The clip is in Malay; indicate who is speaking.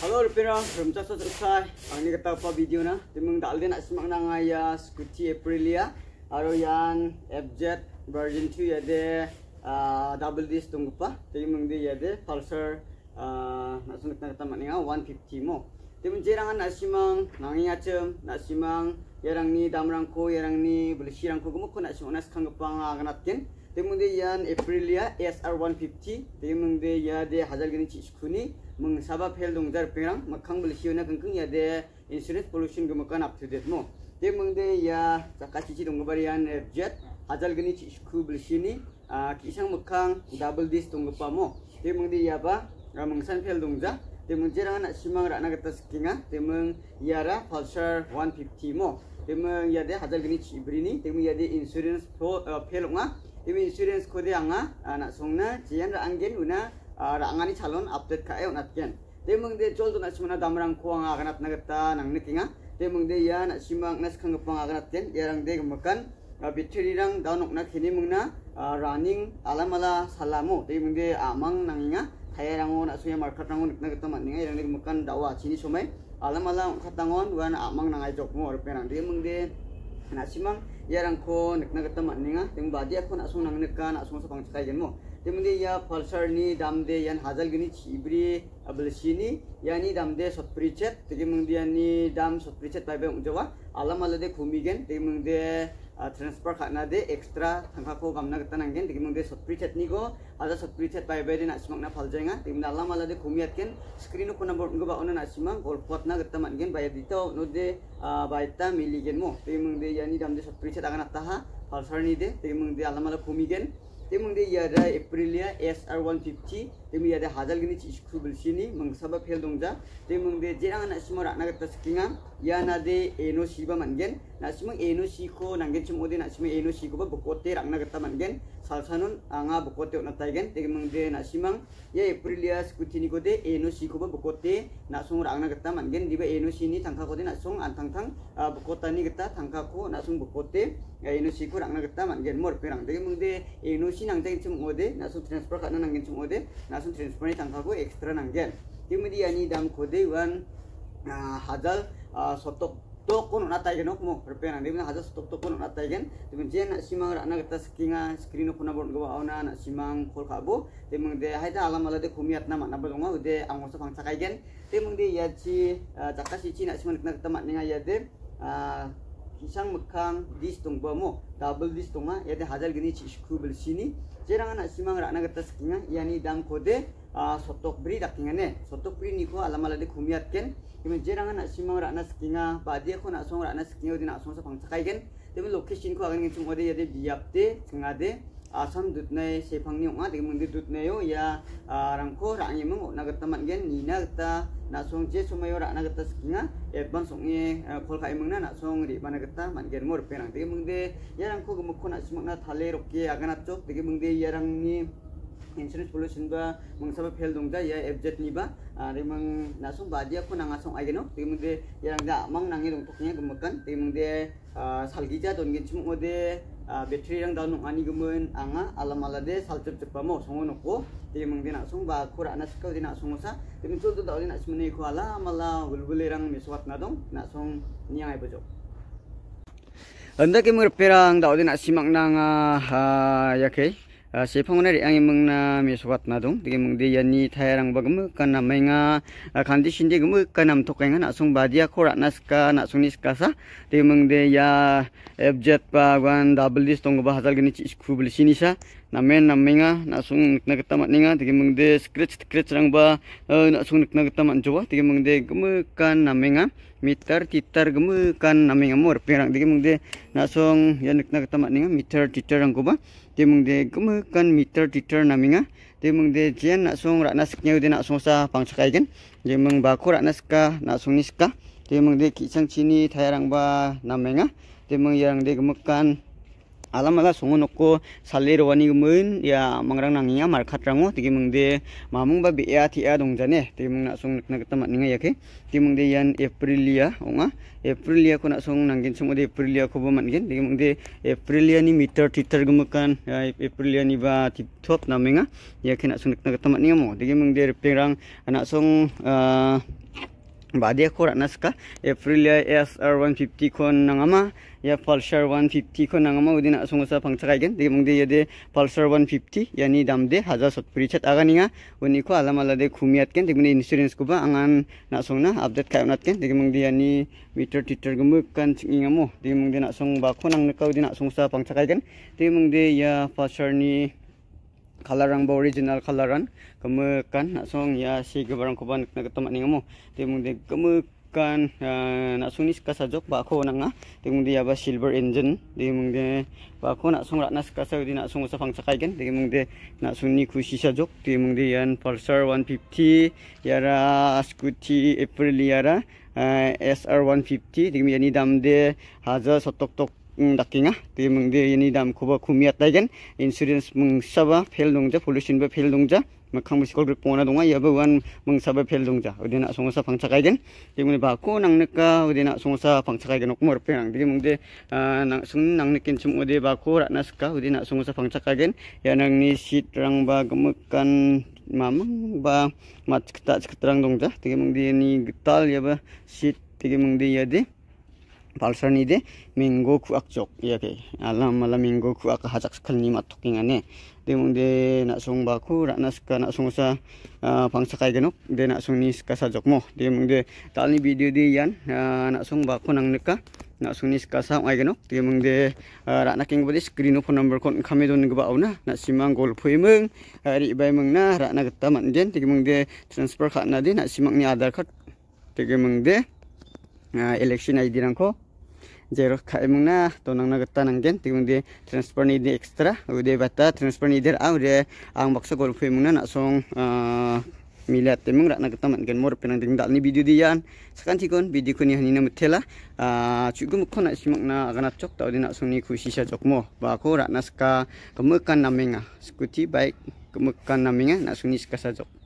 Speaker 1: Halo Rupira, rumca selesai. Ini kita apa video na? Timung dalde nak simak nang ya Scooty Aprilia, aro yan FZ version 2 ya de double disc tunggu pa. Timung de ya de Pulsar nak sunuk nak tamat ninga 150 mo. Timung jerangan nak simang nangi acem, nak simang yarang ni damrangko, yarang ni belisirangko gemuk nak simang nas kang gepang aganatken. Timung de yan Aprilia SR 150. Timung de ya de hajar gini ciskuni. Sabab hel dong jar perang makang belisiona kengkeng ya de insurance pollution gemakan up to date mo de mengde ya caka cici dong barian FZ hajal geni cisku belisini kisang makang double disc dong gepa mo de mengde ya ba mengsan hel dong ja de menjerang nak simang rak nak atas kinga de meng yara Pulsar 150 mo de meng ya de hajal geni cibrini de meng ya de insurance pelonga de insurance kode anga nak songna jian ra anggen una rangani calon update kae onatken demeng de jol na simana damrang ko anga ganat nagata nang nikinga demeng de ya na simang nas khang pang aganatken yarang de gemakan battery rang dawnok na khini mungna running alamala salamo demeng de amang nanginga thayarango na suya market rango niknagata maninga yarang de gemakan dawa chini somai alamala khatangon wan amang nangai jokmo orpenang demeng de na simang yarang ko niknagata maninga dem badia ko na sung nang nikka na sung sa pangchakai genmo Temudi ya Pulsar ni damde yan hajal gini cibri abelsini yani damde sotpricet temudi ni dam sotpricet bai bai unjawa alam alade kumigen temudi transfer khana de extra thangka ko gamna gata nanggen temudi sotpricet ni go ada sotpricet bai bai de na simang na faljenga temudi alam alade kumiatken screen ko number ngo ba ona na simang golpot na gata mangen bai dito no de baita miligen mo temudi yani damde sotpricet agan ataha Pulsar ni de temudi alam alade kumigen Temung de yada Aprilia SR 150 temung yada hajal gini cisku bersini mengsaba pel dongja temung de jerang nak semua rak nak skinga yana de eno siba mangen nak semua eno siko nanggen cemode nak semua eno siko ba bokote rak nak mangen salsanun anga bokote nak taigen temung de nak simang ya Aprilia Scooty ni kode eno siko ba bokote nak sung rak nak mangen diba eno sini tangka kode nak sung antang bokota ni kita tangka ko nak sung bokote eno siko rak nak mangen mor perang temung de eno sinang teng cemode nak sung transfer kana nanggen cemode langsung transfer ni tangkaku ekstra nanggen. Kemudian ni dam kode wan hajal sotok tokon natai genok mo perpenan dia hajal sotok tokon natai gen. Kemudian nak simang rak nak atas kinga screen ko na bor gawa ona nak simang kol kabo. Temung de haida alam alade kumiat nama na balonga ude angosa pang sakai gen. Temung de ya ci caka cici nak simang nak temat ninga ya de kisang mekang dis tongba mo double dis tonga ya de hajal gini cisku bersini jerangan nak simang rak nak atas kinga yani dam kode sotok beri dakingane sotok beri niko alamala de kumiat ken kemudian jerangan nak simang rak nak kinga badia ko nak song rak nak kinga di nak song sa pangcakai ken temen location ko agan ngin ode ya de biapte ngade asam dutnai sepangni onga de mungde dutnayo ya rangko rangi meng nak teman gen nina kita nak song je sumayo rak nak atas kinga advance songe kol kai mengna nak song ri mana kita man gen mor penang de mungde ya rangko gemuk ko nak simang na thale rokke agan acok de mungde ya rang ni insurance pollution ba mengsaba fel dongja ya FZ ni ba remang nasong badia ko nangasong ageno timungde yang da mang nangi dongtoknya gemekan timungde salgija donggen cumode battery rang daun ani gemen anga alam alade salcep cepamo songonoko timungde nasong ba kura naskau di nasong sa timung tu dauli nak semene ko ala mala bulbule rang miswat nadong nasong niang ai bojo anda ke merperang dauli nak simak nang ya ke sepangona reang mengna meswat nadong dige mengde yani thayarang bagem kan namenga condition de gem kan nam tokenga na sung badia khora naska na sungnis kasa dige mengde ya FZ pa wan double dis tong ba hazal gini isku bel sinisa namen namenga na sung na ketamat ninga dige mengde scratch rang ba na sung na ketamat jowa dige mengde gem kan namenga meter titar gem kan namenga mor perang dige mengde na sung ya na ketamat ninga meter titar rang ko ba temung de gemekan meter titar naminga temung de jian nak song rak nasknya ude nak song sa pangsakai gen temung bako rak naska nak song niska temung de kisang cini thayarang ba namenga temung yang de gemekan alam ala songo noko salero wani gemen ya mangrang nanginga markat rango tigi mengde mamung ba bea tia dongjane tigi mung nak song nak temat ninga ya ke tigi mengde yan Aprilia onga Aprilia ko nak song nanggen semua de Aprilia ko ba mangen tigi mengde Aprilia ni meter titar gemekan Aprilia ni ba tip top namenga ya ke nak song nak temat ninga mo tigi mengde perang nak song Badi aku rak naska Aprilia SR 150 kon nangama ya Pulsar 150 kon nangama udin nak sungsa pangcakai gen di mungde ya de Pulsar 150 yani damde 1070 chat aganinga uni ko alam alade khumiat ken di mungde insurance ko ba angan nak sungna update kai unat ken di mungde yani meter titer gemuk kan ngamo di mungde nak sung ba ko nang nakau di nak sungsa pangcakai gen di mungde ya Pulsar ni kalaran ba original kalaran kemekan nak song ya si gebarang koban nak ketemak ni ngamo temung de kemekan nak song ni kasajok ba ko nanga temung dia ba silver engine temung de ba ko nak song rak nas kasa di nak song usapang sakai kan temung de nak song ni kusi sajok temung de yan Pulsar 150 yara scooty Aprilia ra SR 150 temung yani dam de haza sotok tok dakinga ti mungde ini dam kuba kumiat dagen insurance mungsaba fel dongja pollution ba fel dongja makhang biskol grip pona donga ya bawan mungsaba fel dongja udina songsa pangcakai gen ti mungde ba ko nang neka udina songsa pangcakai gen okmor penang ti mungde nang sung nang nekin cum ude ba ko rak naska udina songsa pangcakai gen ya nang ni seat rang ba gemekan mamang ba mat keterang dongja ti mungde ni getal ya ba seat ti mungde ya de Pulsar ni de minggo kuak jok ya ke alam malam minggo kuak hajak sekal ni matoking ane de mung de nak song baku rak naska nak song sa pangsakai genok de nak song ni skasa jok mo de mung de tal ni video de yan nak song baku nang neka nak song ni skasa ai genok de mung de rak naking bodi screen phone number kon khame don gba auna nak simang gol phoi mung ri bai mung na rak na gata man den de mung de transfer kha na de nak simang ni Aadhaar card de mung de election ID rangko zero kai mungna tonang na gata nanggen tinggung di transfer ni di extra ude bata transfer ni der ude ang baksa gol phe mungna nak song miliat temung rak na gata man gen mor penang ding dal ni video dian sakan tikon video ko ni hanina mutela cugu mukho nak simak na agana cok tau di nak song ni khusi sha jok mo ba ko rak naska kemekan namenga scooty bike kemekan namenga nak song ni ska sa jok